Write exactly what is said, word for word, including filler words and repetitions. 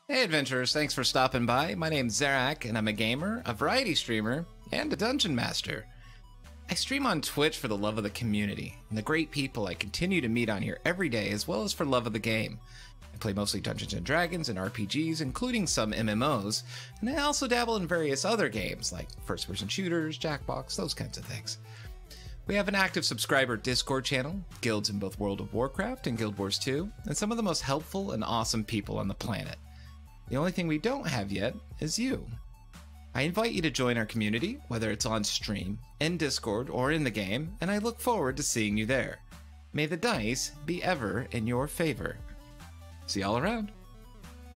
Hey adventurers, thanks for stopping by. My name's Zarak, and I'm a gamer, a variety streamer, and a dungeon master. I stream on Twitch for the love of the community, and the great people I continue to meet on here every day, as well as for love of the game. I play mostly Dungeons and Dragons and R P Gs, including some M M Os, and I also dabble in various other games, like first-person shooters, Jackbox, those kinds of things. We have an active subscriber Discord channel, guilds in both World of Warcraft and Guild Wars two, and some of the most helpful and awesome people on the planet. The only thing we don't have yet is you. I invite you to join our community, whether it's on stream, in Discord, or in the game, and I look forward to seeing you there. May the dice be ever in your favor. See y'all around.